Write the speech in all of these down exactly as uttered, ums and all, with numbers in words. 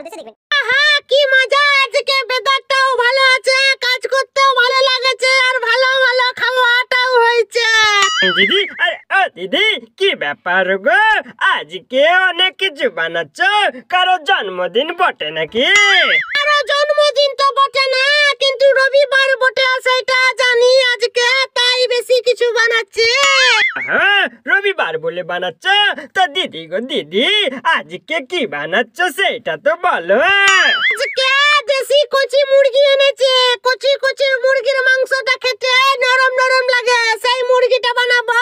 অবশ্যই দেখবেন। আহা কি মজা, আজকে বেদারটাও ভালো আছে, কাজ করতেও ভালো লাগছে আর ভালো ভালো খাওয়াটাও হয়েছে। দিদি আরে ও দিদি কি ব্যাপার গো, আজকে অনেক কিছু বানাচ্ছ, কারো জন্মদিন বটে নাকি? কারো জন্মদিন তো বটে না, কিন্তু রবিবার বটে সেটা জানি আজকে, তাই বেশি কিছু বানাচ্ছি। হ্যাঁ রবিবার বলে বানাচ্ছ, তা দিদি গো দিদি আজকে কি বানাচ্ছ সেটা তো বলো। আজকে দেশি কচি মুরগি এনেছে, কচি কচি মুরগির মাংসটা খেতে নরম নরম লাগে, সেই মুরগিটা বানাবো।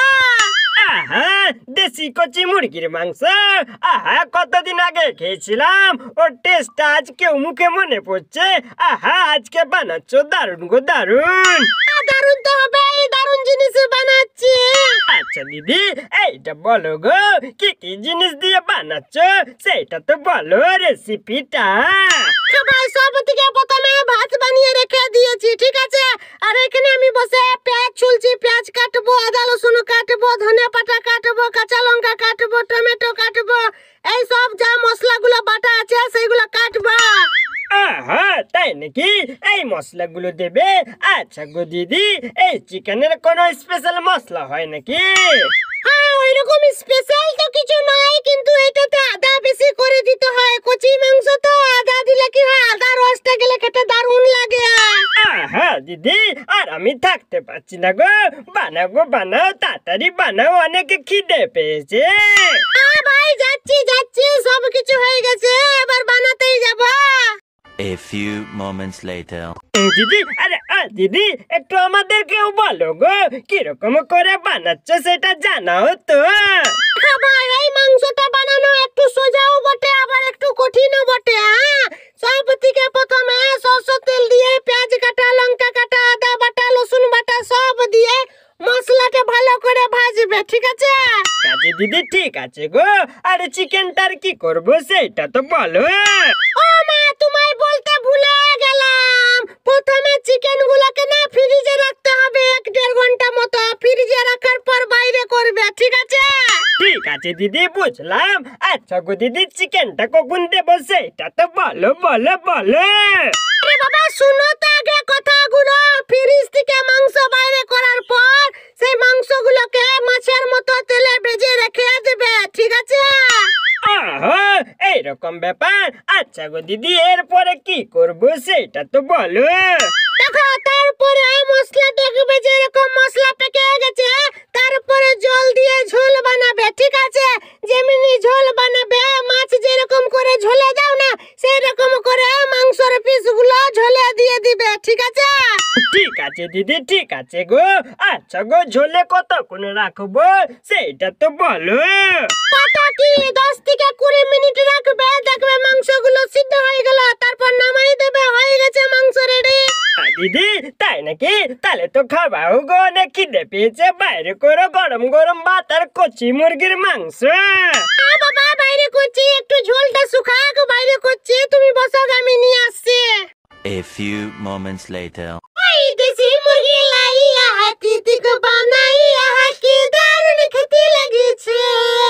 আহা দেশি কচি মুরগির মাংস, আহা কতদিন আগে খেয়েছিলাম, ওর টেস্ট আজকে মুখে মনে পড়ছে। আহা আজকে বানাচ্ছ দারুণ গো দারুণ। দারুণ তো হবে, দারুণ জিনিস বানাচ্ছি। আচ্ছা দিদি এইটা বলো গো, কি কি জিনিস দিয়ে বানাচ্ছ সেটা তো বলো রেসিপিটা। সবাই সব থেকে প্রথমে ভাত বানিয়ে রেখে দিয়েছি, ঠিক আছে। আর এখানে আমি বসে পেঁয়াজ ছুলছি, পেঁয়াজ কাটবো, আদা রসুন কাটবো, ধনে পাতা কাটবো, কাঁচা লঙ্কা কাটবো, টমেটো কাটবো, এই সব যা মশলাগুলো বাটা আছে সেইগুলো কাটবো। আহা তাই নাকি, এই মশলাগুলো দেবে? আচ্ছা গো দিদি এই চিকেনের কোনো স্পেশাল মশলা হয় নাকি? হ্যাঁ ওইরকম স্পেশাল তো কিছু নাই, কিন্তু এটাতে আদা বেশি করে দিতে হয়, কচি মাংস তো আদা দিলে কি হয়, আদা রসটা গেলে খেতে দারুণ লাগে। আহা দিদি আর আমি থাকতে পারছি না গো, বানাও গো বানাও, তাড়াতাড়ি বানাও, অনেক খিদে পেয়েছে। হ্যাঁ ভাই যাচ্ছি যাচ্ছি, সব কিছু হয়ে গেছে, এবার বানাতেই যাব। A few moments later. দিদি আরে আ, দিদি একটু আমাদেরকেও বলো গো, কিরকম করে বানাচ্ছ সেটা জানাও তো। ভাই এই মাংসটা বানানো একটু সোজাও বটে, আবার একটু কঠিনও বটে। হ্যাঁ সব থেকে প্রথমে সরষের তেল দিয়ে পেঁয়াজ কাটা, লঙ্কা কাটা, আদা বাটা, রসুন বাটা সব দিয়ে মশলাটা ভালো করে ভাজবে, ঠিক আছে। কাজে দিদি ঠিক আছে গো, আরে চিকেনটার কি করব সেটা তো বলো। ও মা তোমায় বলতে ভুলে গেলাম, প্রথমে চিকেন গুলোকে না ফ্রিজে রাখতে হবে এক দেড় ঘন্টা মতো, ফ্রিজে রাখার পর বাইরে করবে, ঠিক আছে। ঠিক আছে দিদি বুঝলাম। আচ্ছা গো দিদি চিকেনটা কখন দেবো সেটা তো বলো বলো বলো। আরে বাবা শুনো তো আগে কথাগুলো, ফ্রিজ থেকে মাংস বাইরে করার পর সেই মাংসগুলোকে মাছের মতো তেলে ভেজে রেখে দেবে, ঠিক আছে। আহা এইরকম ব্যাপার। আচ্ছা গো দিদি এরপরে কি করব সেটা তো বলো। দেখো তারপরে মশলা দেখবে যে এরকম মশলা পেকে গেছে, তারপরে জল দিয়ে ঝোল বানাবে, ঠিক আছে। যেমনি ঝোল বানাবে, মাছ যেরকম করে ঝোলে দাও না সেই রকম করে মাংসের পিসগুলো ঝোলে দিয়ে দিবে, ঠিক আছে। ঠিক আছে দিদি ঠিক আছে গো। আচ্ছা গো ঝোলে কতক্ষণ রাখবো সেটা তো বলো। কত কি দশ থেকে কুড়ি মিনিট রাখবে, দেখবে মাংসগুলো সিদ্ধ হয়ে গেল, তারপর নামাই দেবে, হয়ে গেছে মাংস রেডি। দিদি তাই নাকি, তাহলে তো খাবাও গো, অনেক খিদে পেয়েছে, বাইরে করো গরম গরম ভাত আর কচি মুরগির মাংস। বাবা বাইরে করছি, একটু ঝোলটা শুকাক, বাইরে করছি, তুমি বসো আমি নিয়ে আসছি। A few moments later. ওই দেশি মুরগি লাইয়া হাতি থেকে বানাইয়া হাকি দারুণ খেতে লাগেছে,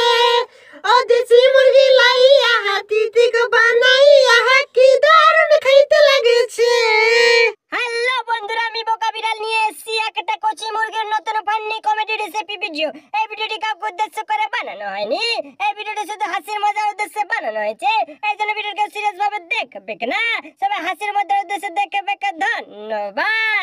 ও দেশি মুরগি লাইয়া হাতি থেকে বানাইয়া হাকি দারুণ খেতে লাগেছে। হ্যালো বন্ধুরা, আমি বোকা বিড়াল নিয়ে এসেছি একটা কচি মুরগির নতুন ফান্নি কমেডি রেসিপি ভিডিও। এই ভিডিওটি কাউকে উদ্দেশ্য করে বানানো হয়নি, এই ভিডিওটি শুধু হাসির মজার উদ্দেশ্যে বানানো হয়েছে, এই জন্য ভিডিওকে সিরিয়াস ভাবে দেখবে না, সবাই হাসির মজার উদ্দেশ্যে দেখবে। ধন্যবাদ।